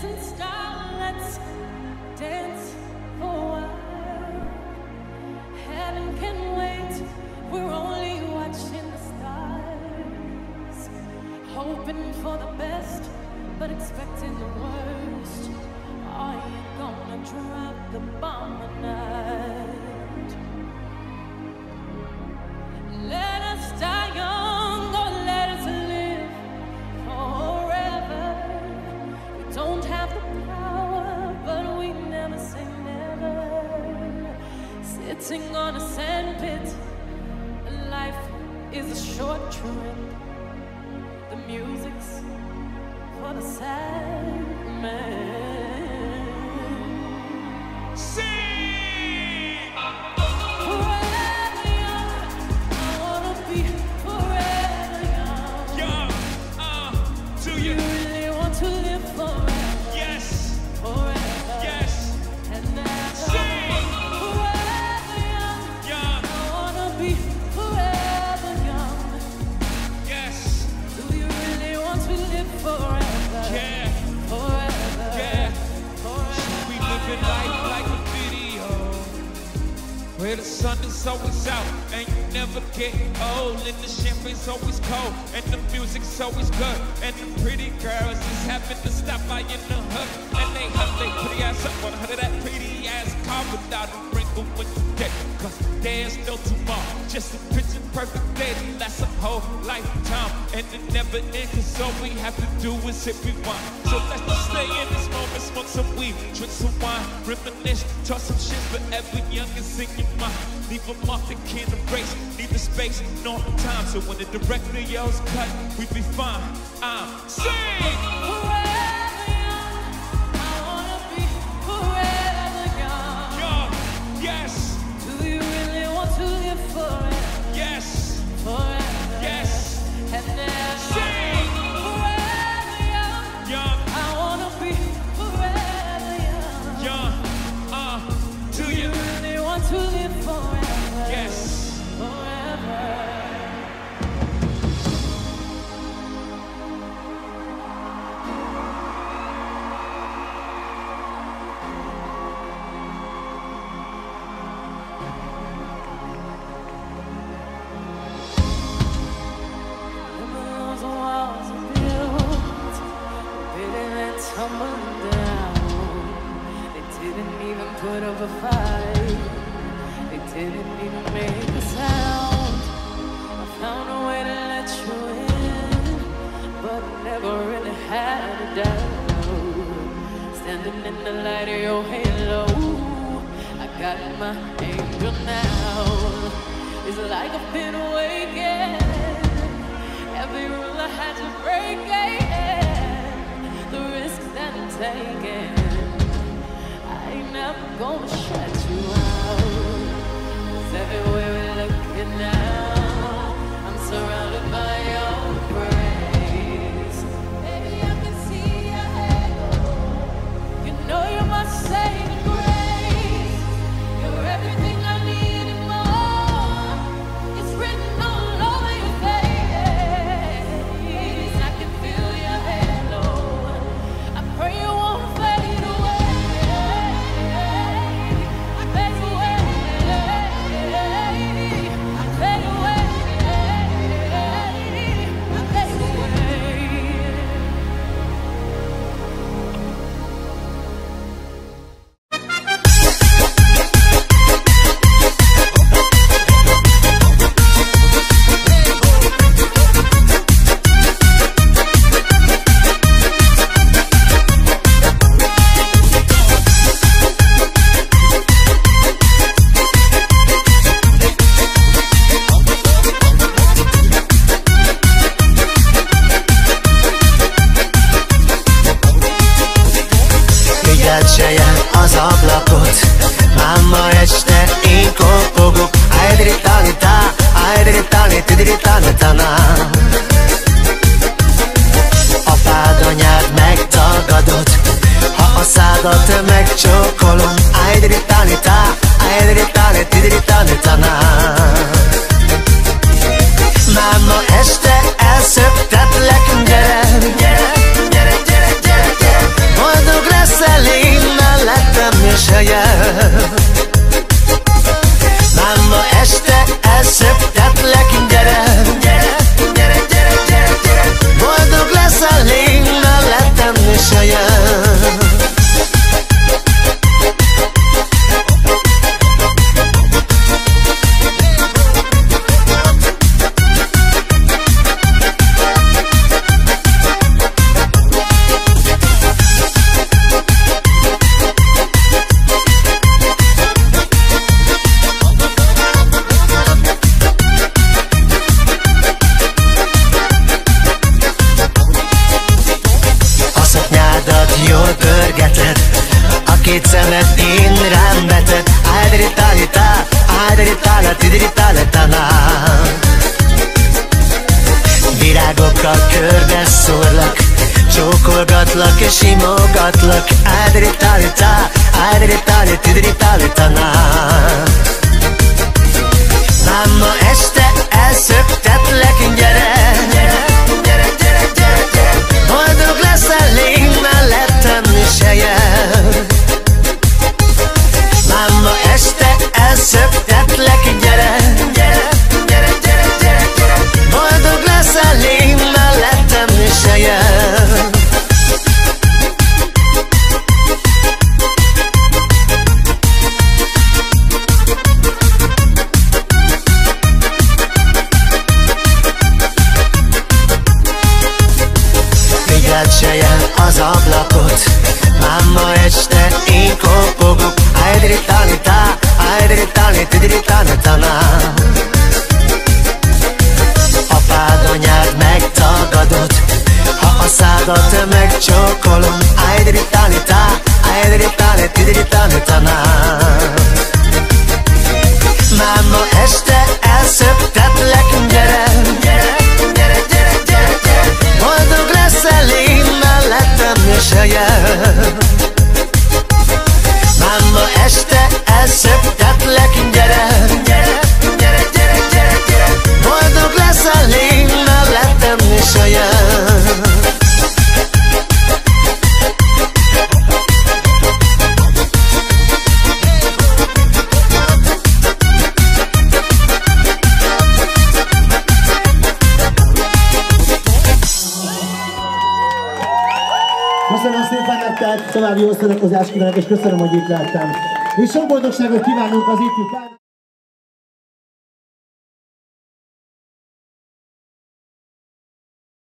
dancing style, let's dance for a while. Heaven can wait, we're only watching the stars. Hoping for the best, but expecting the worst. Are you gonna drop the bomb tonight? Let us die young or let us live forever. We don't have the power, but we never say never. Sitting on a sandpit, life is a short trip. The music's for the sad man. Sing! Where the sun is always out and you never get old, and the champagne's always cold and the music's always good, and the pretty girls just happen to stop by in the hood, and they hug their pretty ass up on her that pretty ass car without a wrinkle when you get, cause there's no tomorrow, just a picture perfect day that lasts a whole lifetime, and it never ends, cause all we have to do is hit rewind. So let's just stay in this moment, smoke some weed, drink some wine, reminisce, talk some shit forever young and sing your mind. Leave a mark that can't erase, neither space nor time. So when the director yells cut, we be fine. I'm sing! Forever young, I wanna be forever young. Young, yes. Do you really want to live forever? Yes. Forever. Yes. And never. Sing! Forever young. Young. I wanna be forever young. Young, do you really want to live forever? Yes. Forever. Those walls are built, they didn't tumble down. They didn't even put up a fight. They didn't even make a sound. I found a way to let you in, but never really had a doubt. Standing in the light of your halo, I got my angel now. It's like I've been awakened. Every rule I had to break, the risks that I'm taking, I ain't never gonna shut you out. 'Cause everywhere we're looking now, I'm surrounded by your praise. Baby, I can see your halo. You know you're my saving grace. You're everything I need and more. It's written all over your face. I can feel your halo. I pray you won't fade away. Fade away. Ajdiritálita, ajdiritálita, tidritálita, na. Már ma este elszöktetlek, gyere. Boldog leszel én mellettem is helyen. Már ma este elszöktetlek, gyere. Boldog leszel én mellettem is helyen. Sejen az ablakot, már ma este én kopogok. Ajdiritálita, ajdiritálita, tidritálita, na. Apád anyád megtagadott, ha a szádat megcsókolom. Ajdiritálita, ajdiritálita, tidritálita, na. Már ma este elszöktetlek, gyere. Boldog leszel én mellettem is helyen. Már ma este elszöktetlek, gyere. Boldog leszel én mellettem is helyen. Köszönöm szépen nektek, további jó szórakozást kívánok, és köszönöm, hogy itt lettem. És sok boldogságot kívánunk az ifjú pár...